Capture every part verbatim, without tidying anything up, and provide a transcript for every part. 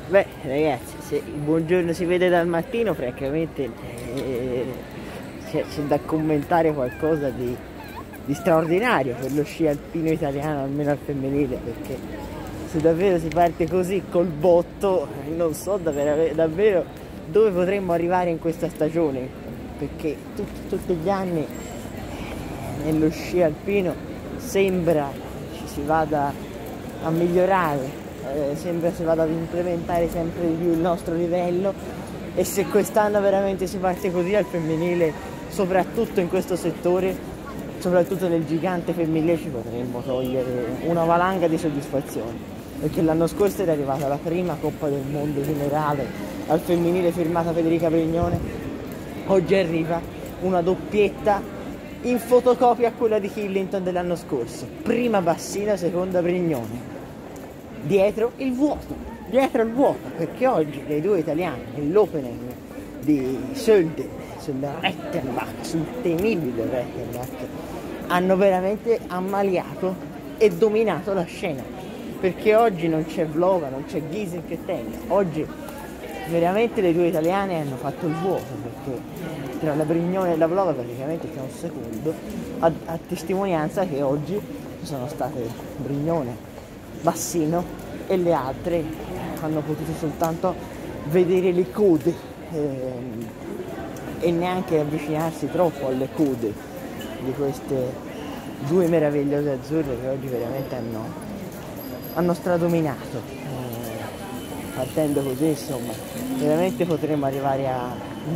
Beh, ragazzi, se il buongiorno si vede dal mattino, francamente eh, c'è, c'è da commentare qualcosa di, di straordinario per lo sci alpino italiano, almeno al femminile, perché se davvero si parte così col botto, non so davvero, davvero dove potremmo arrivare in questa stagione, perché tutti, tutti gli anni nello sci alpino sembra ci si vada a migliorare. Eh, sembra si vada ad implementare sempre di più il nostro livello, e se quest'anno veramente si parte così al femminile, soprattutto in questo settore, soprattutto nel gigante femminile, ci potremmo togliere una valanga di soddisfazione, perché l'anno scorso era arrivata la prima Coppa del Mondo generale al femminile firmata Federica Brignone, oggi arriva una doppietta in fotocopia a quella di Killington dell'anno scorso, prima Bassina, seconda Brignone. Dietro il vuoto, dietro il vuoto, perché oggi le due italiane nell'opening di Sölden, sul Rettenbach, sul temibile Rettenbach, hanno veramente ammaliato e dominato la scena, perché oggi non c'è Vlova, non c'è Gisin che tenga, oggi veramente le due italiane hanno fatto il vuoto, perché tra la Brignone e la Vlova praticamente c'è un secondo, a, a testimonianza che oggi sono state Brignone, Bassino e le altre hanno potuto soltanto vedere le code ehm, e neanche avvicinarsi troppo alle code di queste due meravigliose azzurre che oggi veramente hanno, hanno stradominato. Eh, partendo così, insomma, veramente potremmo arrivare a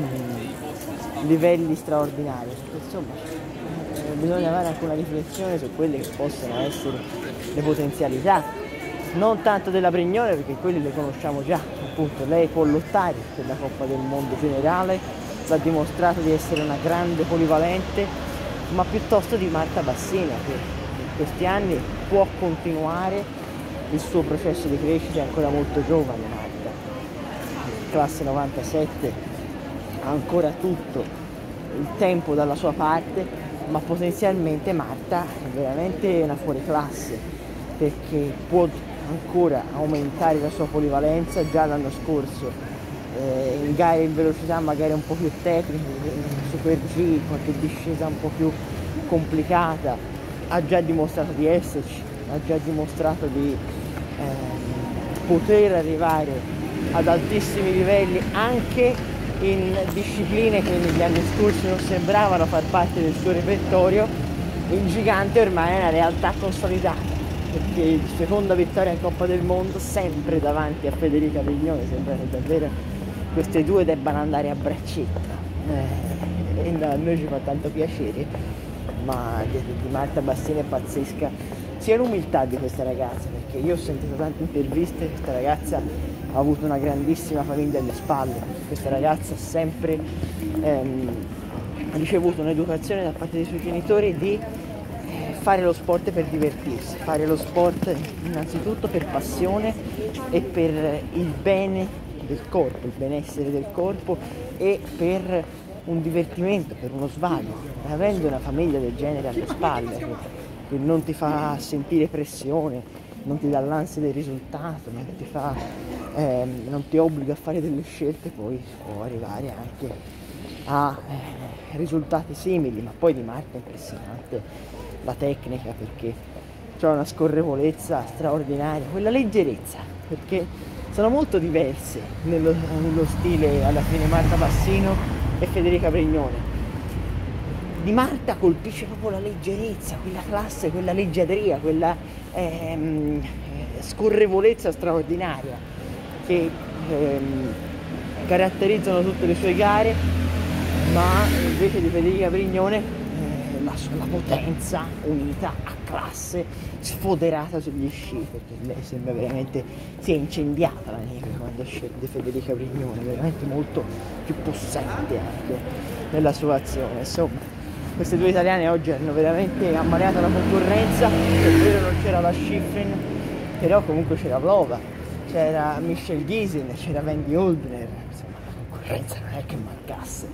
mm, livelli straordinari. Insomma, eh, bisogna fare anche una riflessione su quelle che possono essere le potenzialità, non tanto della Brignone, perché quelli le conosciamo già, appunto lei può lottare per la Coppa del Mondo generale, l'ha dimostrato di essere una grande polivalente, ma piuttosto di Marta Bassina, che in questi anni può continuare il suo processo di crescita, è ancora molto giovane Marta, classe novantasette, ha ancora tutto il tempo dalla sua parte, ma potenzialmente Marta è veramente una fuoriclasse, perché può ancora aumentare la sua polivalenza. Già l'anno scorso eh, in gare in velocità magari un po' più tecniche, Super G, qualche discesa un po' più complicata, ha già dimostrato di esserci, ha già dimostrato di eh, poter arrivare ad altissimi livelli anche in discipline che negli anni scorsi non sembravano far parte del suo repertorio. Il gigante ormai è una realtà consolidata, perché seconda vittoria in Coppa del Mondo, sempre davanti a Federica Brignone. Sembra che davvero queste due debbano andare a braccetto, eh, e a noi ci fa tanto piacere, ma di, di Marta Bassina è pazzesca sia l'umiltà di questa ragazza, perché io ho sentito tante interviste, questa ragazza ha avuto una grandissima famiglia alle spalle, questa ragazza ha sempre ehm, ricevuto un'educazione da parte dei suoi genitori di fare lo sport per divertirsi, fare lo sport innanzitutto per passione e per il bene del corpo, il benessere del corpo, e per un divertimento, per uno svago. Avendo una famiglia del genere alle spalle, che, che non ti fa sentire pressione, non ti dà l'ansia del risultato, non ti, fa, ehm, non ti obbliga a fare delle scelte, poi si può arrivare anche a eh, risultati simili. Ma poi di Marta è impressionante la tecnica, perché c'è una scorrevolezza straordinaria, quella leggerezza, perché sono molto diverse nello, nello stile alla fine Marta Bassino e Federica Brignone. Di Marta colpisce proprio la leggerezza, quella classe, quella leggiadria, quella ehm, scorrevolezza straordinaria che ehm, caratterizzano tutte le sue gare, ma invece di Federica Brignone La, la potenza unita a classe, sfoderata sugli sci, perché lei sembra veramente si è incendiata la neve quando scende Federica Brignone, veramente molto più possente anche nella sua azione. Insomma, queste due italiane oggi hanno veramente ammaliato la concorrenza. È vero, non c'era la Schifrin, però comunque c'era Vlova, c'era Michelle Gisin, c'era Wendy Holdner, insomma la concorrenza non è che mancasse,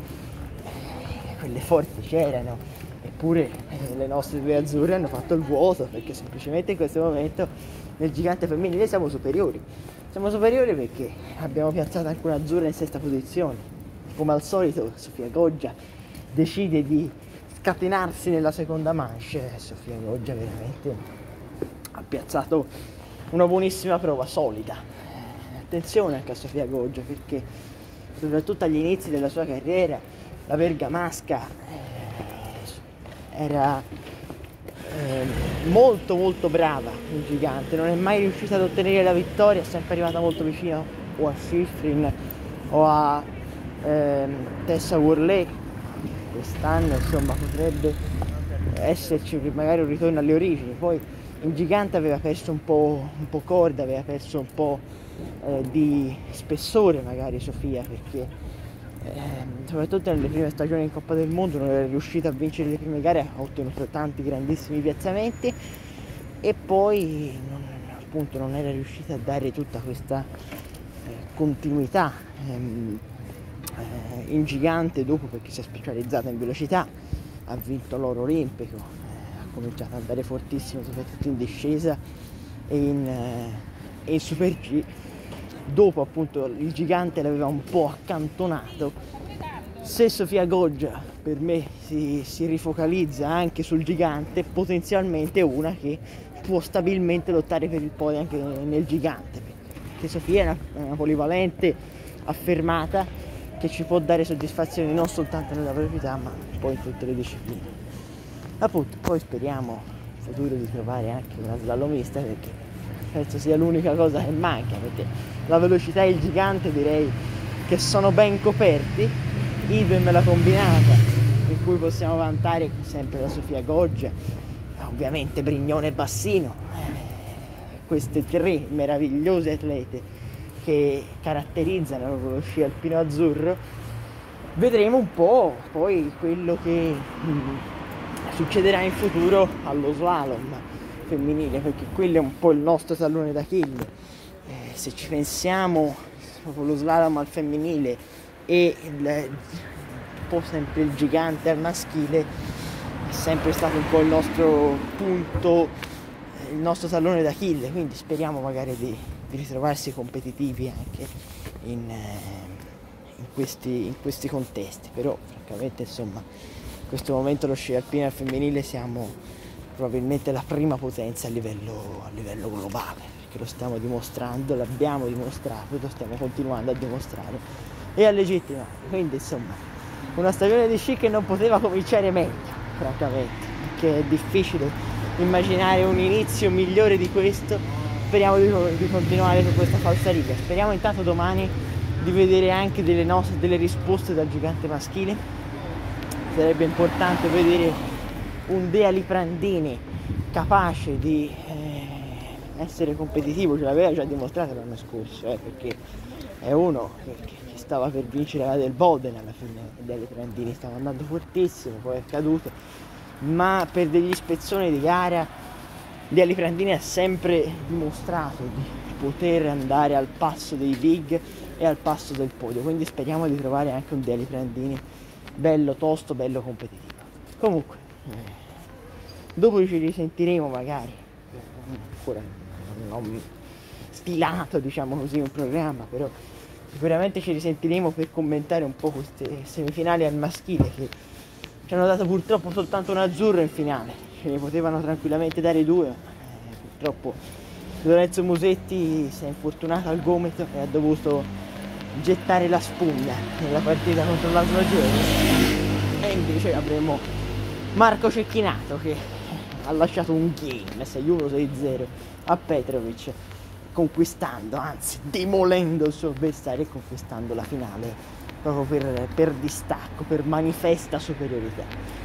eh, quelle forti c'erano. Eppure eh, le nostre due azzurre hanno fatto il vuoto, perché semplicemente in questo momento nel gigante femminile siamo superiori. Siamo superiori perché abbiamo piazzato anche un'azzurra in sesta posizione. Come al solito Sofia Goggia decide di scatenarsi nella seconda manche. Sofia Goggia veramente ha piazzato una buonissima prova, solida. Attenzione anche a Sofia Goggia, perché soprattutto agli inizi della sua carriera la bergamasca eh, era eh, molto molto brava in gigante, non è mai riuscita ad ottenere la vittoria, è sempre arrivata molto vicino o a Schifrin o a ehm, Tessa Worley. Quest'anno insomma potrebbe esserci magari un ritorno alle origini. Poi in gigante aveva perso un po', un po' corda, aveva perso un po' eh, di spessore magari Sofia, perché eh, soprattutto nelle prime stagioni in Coppa del Mondo non era riuscita a vincere le prime gare, ha ottenuto tanti grandissimi piazzamenti e poi non, appunto non era riuscita a dare tutta questa eh, continuità ehm, eh, in gigante dopo, perché si è specializzata in velocità, ha vinto l'oro olimpico, eh, ha cominciato ad andare fortissimo soprattutto in discesa e in, eh, in Super G. Dopo appunto il gigante l'aveva un po' accantonato. Se Sofia Goggia per me si, si rifocalizza anche sul gigante, potenzialmente è una che può stabilmente lottare per il podio anche nel gigante, perché Sofia è una, una polivalente affermata che ci può dare soddisfazioni non soltanto nella velocità ma poi in tutte le discipline. Appunto, poi speriamo in futuro di trovare anche una slalomista, perché penso sia l'unica cosa che manca, perché la velocità e il gigante direi che sono ben coperti, idem la combinata, in cui possiamo vantare sempre la Sofia Goggia, ovviamente Brignone e Bassino, queste tre meravigliose atlete che caratterizzano lo sci alpino azzurro. Vedremo un po' poi quello che mh, succederà in futuro allo slalom femminile, perché quello è un po' il nostro tallone d'Achille. Eh, se ci pensiamo, proprio lo slalom al femminile e il, un po' sempre il gigante al maschile è sempre stato un po' il nostro punto, il nostro tallone d'Achille, quindi speriamo magari di, di ritrovarsi competitivi anche in, in, questi, in questi contesti. Però francamente insomma in questo momento lo sci alpino al femminile siamo probabilmente la prima potenza a livello, a livello globale, perché lo stiamo dimostrando, l'abbiamo dimostrato, lo stiamo continuando a dimostrare e a legittimare. Quindi insomma una stagione di sci che non poteva cominciare meglio, francamente, perché è difficile immaginare un inizio migliore di questo. Speriamo di, di continuare su questa falsariga. Speriamo intanto domani di vedere anche delle, nostre, delle risposte dal gigante maschile. Sarebbe importante vedere un Dea Liprandini capace di eh, essere competitivo, ce l'aveva già dimostrato l'anno scorso, eh, perché è uno che, che stava per vincere la del Boden alla fine. Dea Liprandini stava andando fortissimo, poi è caduto, ma per degli spezzoni di gara Dea Liprandini ha sempre dimostrato di poter andare al passo dei big e al passo del podio, quindi speriamo di trovare anche un Dea Liprandini bello tosto, bello competitivo. Comunque eh, dopo ci risentiremo magari, ancora non ho stilato diciamo così un programma, però sicuramente ci risentiremo per commentare un po' queste semifinali al maschile che ci hanno dato purtroppo soltanto un azzurro in finale, ce ne potevano tranquillamente dare due, eh, purtroppo Lorenzo Musetti si è infortunato al gomito e ha dovuto gettare la spugna nella partita contro l'Aslo Giovane, e invece avremo Marco Cecchinato che ha lasciato un game sei uno sei zero a Petrovic, conquistando, anzi demolendo il suo avversario e conquistando la finale proprio per, per distacco, per manifesta superiorità.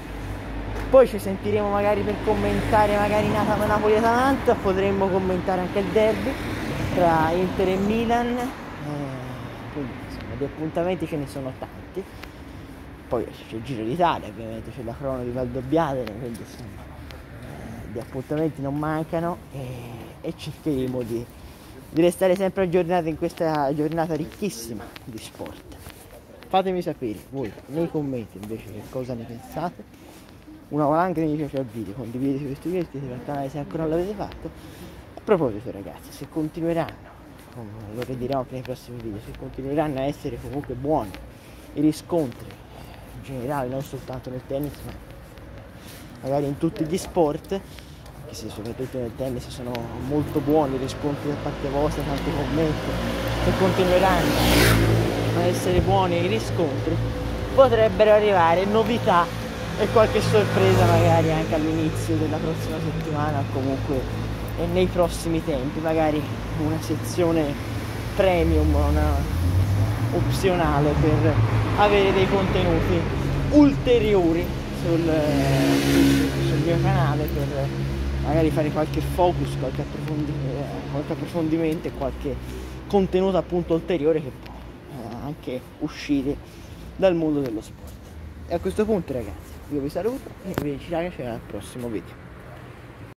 Poi ci sentiremo magari per commentare magari Napoli-Atalanta, potremmo commentare anche il derby tra Inter e Milan, eh, quindi insomma di appuntamenti ce ne sono tanti. Poi c'è il Giro d'Italia, ovviamente c'è la crono di Valdobbiadene, quindi insomma eh, di appuntamenti non mancano, e, e cercheremo di, di restare sempre aggiornati in questa giornata ricchissima di sport. Fatemi sapere voi nei commenti invece che cosa ne pensate. Una valanga mi piace al video, condividete questo video, iscrivetevi al canale se ancora non l'avete fatto. proposito ragazzi, se continueranno, come lo ridirò anche nei prossimi video, se continueranno a essere comunque buoni i riscontri in generale, non soltanto nel tennis ma magari in tutti gli sport, anche se soprattutto nel tennis sono molto buoni i riscontri da parte vostra, tanti commenti, se continueranno a essere buoni i riscontri potrebbero arrivare novità e qualche sorpresa magari anche all'inizio della prossima settimana o comunque nei prossimi tempi, magari una sezione premium, una opzionale per avere dei contenuti ulteriori sul, sul, sul mio canale, per magari fare qualche focus, qualche, approfondi, qualche approfondimento e qualche contenuto appunto ulteriore che può eh, anche uscire dal mondo dello sport. E a questo punto ragazzi io vi saluto e vi ci lascio al prossimo video.